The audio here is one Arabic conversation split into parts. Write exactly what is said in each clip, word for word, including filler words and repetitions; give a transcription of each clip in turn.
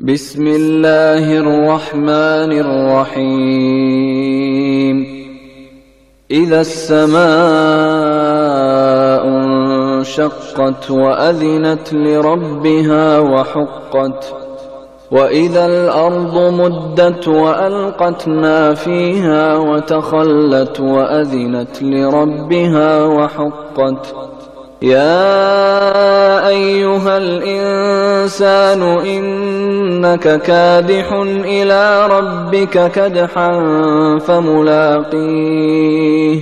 بسم الله الرحمن الرحيم إذا السماء انشقت وأذنت لربها وحقت وإذا الأرض مدت وألقت ما فيها وتخلت وأذنت لربها وحقت يا أيها الإنسان إنك كادح إلى ربك كدحا فملاقيه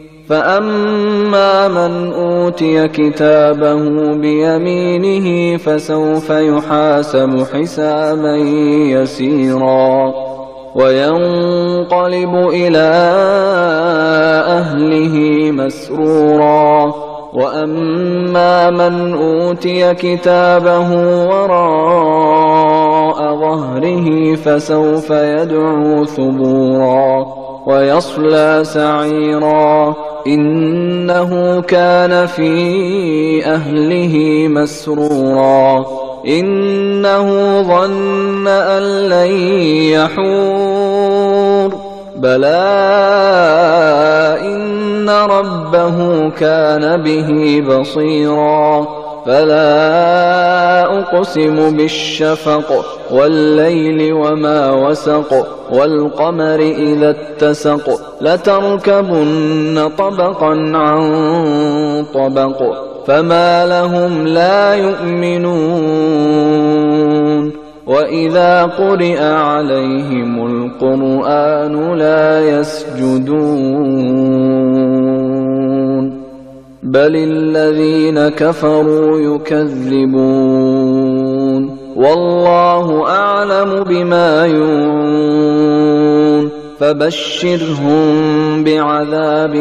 فأما من أوتي كتابه بيمينه فسوف يحاسب حسابا يسيرا وينقلب إلى أهله مسرورا وأما من أوتي كتابه وراء ظهره فسوف يدعو ثبورا ويصلى سعيرا إنه كان في أهله مسرورا إنه ظن أن لن يحور بلى إن ربه كان به بصيرا فلا أقسم بالشفق والليل وما وسق والقمر إذا اتسق لتركبن طبقا عن طبق فما لهم لا يؤمنون وإذا قرئ عليهم القرآن لا يسجدون بل الذين كفروا يكذبون والله أعلم بما يوعون فبشرهم بعذاب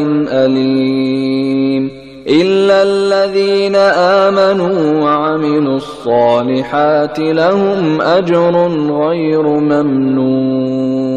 أليم إلا الذين آمنوا وعملوا الصالحات لهم أجر غير ممنون.